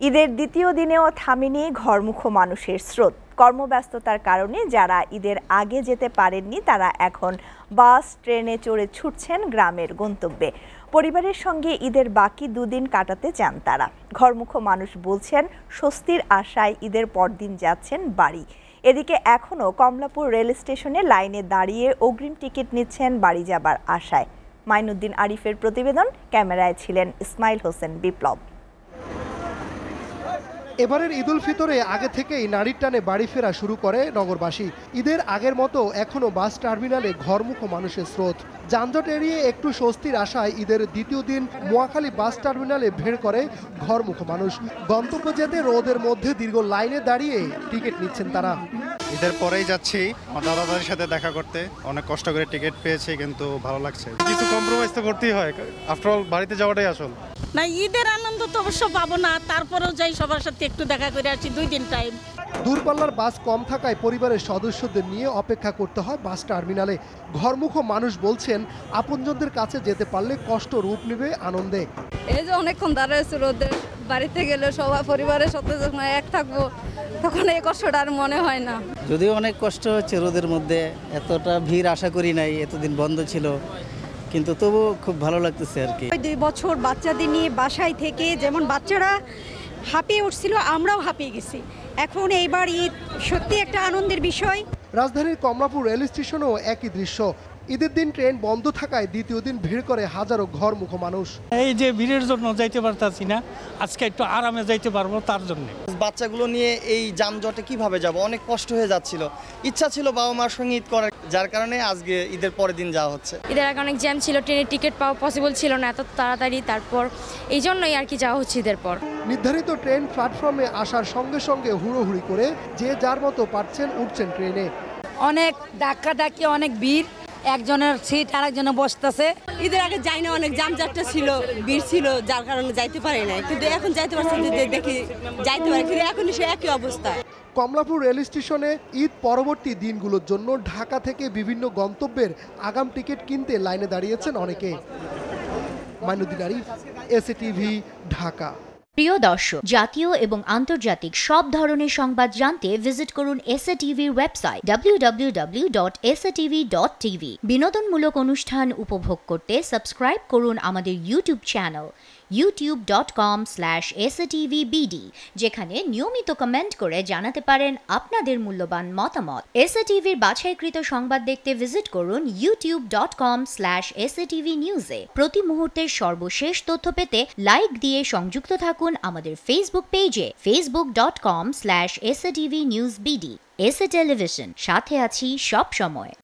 ঈদের দ্বিতীয় দিনেও থামেনি ঘরমুখো মানুষের স্রোত। কর্মব্যস্ততার কারণে যারা ঈদের আগে যেতে পারেননি তারা এখন বাস ট্রেনে চড়ে ছুটছেন গ্রামের গন্তব্যে। পরিবারের সঙ্গে ঈদের বাকি দুদিন কাটাতে চান তারা। ঘরমুখো মানুষ বলছেন স্বস্তির আশায় ঈদের পরদিন যাচ্ছেন বাড়ি। এদিকে এখনও কমলাপুর রেল স্টেশনে লাইনে দাঁড়িয়ে অগ্রিম টিকিট নিচ্ছেন বাড়ি যাবার আশায়। মাইনুদ্দিন আরিফের প্রতিবেদন, ক্যামেরায় ছিলেন ইসমাইল হোসেন বিপ্লব। এবারের ঈদুল ফিতরে আগে থেকেই নারীর টানে বাড়ি ফেরা শুরু করে নগরবাসী। ঈদের আগের মতো এখনও বাস টার্মিনালে ঘরমুখো মানুষের স্রোত। যানজট এড়িয়ে একটু স্বস্তির আশায় ঈদের দ্বিতীয় দিন মোয়াখালী বাস টার্মিনালে ভিড় করে ঘরমুখো মানুষ। গন্তব্য যেতে রোদের মধ্যে দীর্ঘ লাইনে দাঁড়িয়ে টিকিট নিচ্ছেন তারা। ঈদের পরেই যাচ্ছি আমার দাদাদের সাথে দেখা করতে। অনেক কষ্ট করে টিকিট পেয়েছি, কিন্তু ভালো লাগছে। কিছু কম্প্রোমাইজ তো করতেই হয়, আফটার অল বাড়িতে যাওয়াটাই আসল। না, ঈদের আনন্দ তো অবশ্য পাবো না, তারপরেও যাই সবার সাথে একটু দেখা করে আসি 2 দিন টাইম। দূরপাল্লার বাস কম থাকায় পরিবারের সদস্যদের নিয়ে অপেক্ষা করতে হয় বাস টার্মিনালে। ঘরমুখো মানুষ বলছেন আপনজনদের কাছে যেতে পারলে কষ্ট রূপ নেবে আনন্দে। এই যে অনেকক্ষণ দাঁড়াইছে রোদে, বাড়িতে গেলে সবাই পরিবারের সাথে যখন এক থাকবো তখন এই কষ্টটা আর মনে হয় না। যদিও অনেক কষ্ট হচ্ছে রোদের মধ্যে, এতটা ভিড় আশা করি নাই, এতদিন বন্ধ ছিল, কিন্তু তবু খুব ভালো লাগতেছে আর কি। 2 বছর বাচ্চাদের নিয়ে বাসায় থেকে যেমন বাচ্চারা হাঁপিয়ে উঠছিল, আমরাও হাঁপিয়ে গেছি। এখন এইবার ঈদ সত্যি একটা আনন্দের বিষয়। রাজধানীর কমলাপুর রেল স্টেশনেও একই দৃশ্য। ঈদের দিন ট্রেন বন্ধ থাকায় দ্বিতীয় দিন ভিড় করে হাজারো ঘরমুখো মানুষ। এই যে ভিড়ের জন্য যাইতে পারতাছি না, আজকে একটু আরামে যাইতে পারবো তার জন্য। বাচ্চাগুলো নিয়ে এই যানজটে কিভাবে যাব, অনেক কষ্ট হয়ে যাচ্ছিল। ইচ্ছা ছিল বাবা মার সঙ্গে ঈদ করার, যার কারণে আজকে ঈদের পরের দিন যাওয়া হচ্ছে। ঈদের আগে অনেক জ্যাম ছিল, ট্রেনের টিকিট পাওয়া পসিবল ছিল না এত তাড়াতাড়ি, তারপর এই জন্যই আর কি যাওয়া হচ্ছে ঈদের পর। নির্ধারিত ট্রেন প্ল্যাটফর্মে আসার সঙ্গে সঙ্গে হুড়োহুড়ি করে যে যার মতো পারছেন উঠছেন ট্রেনে। অনেক ধাক্কাধাক্কি, অনেক ভিড়, একজনের সিট আরেকজনে বসতেছে। ঈদের আগে যাই না, অনেক জামজাটটা ছিল, ভিড় ছিল, যার কারণে যাইতে পারি না। কিন্তু এখন যাইতে পারছি, দেখি যাইতে পারি, কিন্তু এখন সে একই অবস্থা। কমলাপুর রেল স্টেশনে ঈদ পরবর্তী দিনগুলোর জন্য ঢাকা থেকে বিভিন্ন গন্তব্যের আগাম টিকিট কিনতে লাইনে দাঁড়িয়েছেন অনেকে। মাইনুদ্দিন আরিফ, SATV, ঢাকা। প্রিয় দর্শক, জাতীয় এবং আন্তর্জাতিক সব ধরনের সংবাদ জানতে ভিজিট করুন SATVর ওয়েবসাইট www.satv.tv। বিনোদনমূলক অনুষ্ঠান উপভোগ করতে সাবস্ক্রাইব করুন আমাদের ইউটিউব চ্যানেল youtube.com/satvbd, যেখানে নিয়মিত কমেন্ট করে জানাতে পারেন আপনাদের মূল্যবান মতামত। SATVর বাছাইকৃত সংবাদ দেখতে ভিজিট করুন youtube.com/satvnews-এ। প্রতি মুহূর্তের সর্বশেষ তথ্য পেতে লাইক দিয়ে সংযুক্ত থাকুন আমাদের ফেসবুক পেজে facebook.com/satvnewsbd। এসএ টেলিভিশন, সাথে আছি সব সময়।